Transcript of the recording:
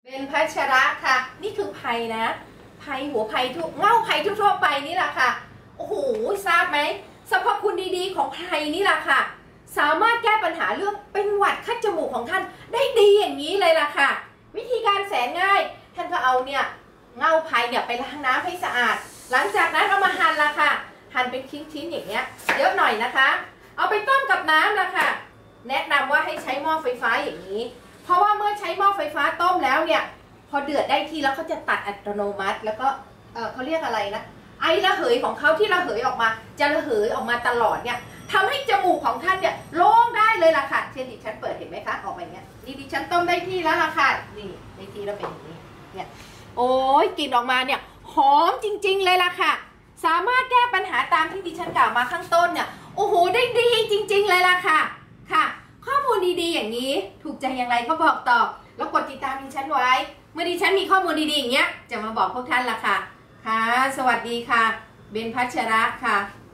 เป็นพัชระค่ะนี่คือไผ่นะไผ่หัวไผ่ทุกเง่าไผ่ทั่วไปนี่แหละค่ะโอ้โหทราบไหมสรรพคุณดีๆของไผ่นี่แหละค่ะสามารถแก้ปัญหาเรื่องเป็นหวัดคัดจมูกของท่านได้ดีอย่างนี้เลยล่ะค่ะวิธีการแสนง่ายท่านก็เอาเนี่ยเง่าไผ่เนี่ยไปล้างน้ำให้สะอาดหลังจากนั้นเอามาหั่นละค่ะหั่นเป็นชิ้นๆอย่างเงี้ยเยอะหน่อยนะคะเอาไปต้มกับน้ำละค่ะแนะนำว่าให้ใช้หม้อไฟฟ้าอย่างนี้เพราะว่าเมื่อใช้หม้อไฟฟ้าต้มแล้วเนี่ยพอเดือดได้ที่แล้วเขาจะตัดอัตโนมัติแล้วก็เขาเรียกอะไรนะไอระเหยของเขาที่ระเหยออกมาจะระเหยออกมาตลอดเนี่ยทำให้จมูกของท่านเนี่ยโล่งได้เลยล่ะค่ะเช่นดิฉันเปิดเห็นไหมคะออกมาอย่างเงี้ยนี่ดิฉันต้มได้ที่แล้วล่ะค่ะนี่ได้ที่แล้วเป็นอย่างนี้เนี่ยโอ้ยกลิ่นออกมาเนี่ยหอมจริงๆเลยล่ะค่ะสามารถแก้ปัญหาตามที่ดิฉันกล่าวมาข้างต้นเนี่ยโอ้โหได้ดีจริงๆเลยล่ะค่ะค่ะข้อมูลดีๆอย่างนี้ถูกใจอย่างไรก็บอกต่อแล้วกดติดตามดิฉันไว้เมื่อดิฉันมีข้อมูลดีๆอย่างเงี้ยจะมาบอกพวกท่านล่ะค่ะค่ะสวัสดีค่ะเบนพัชระค่ะ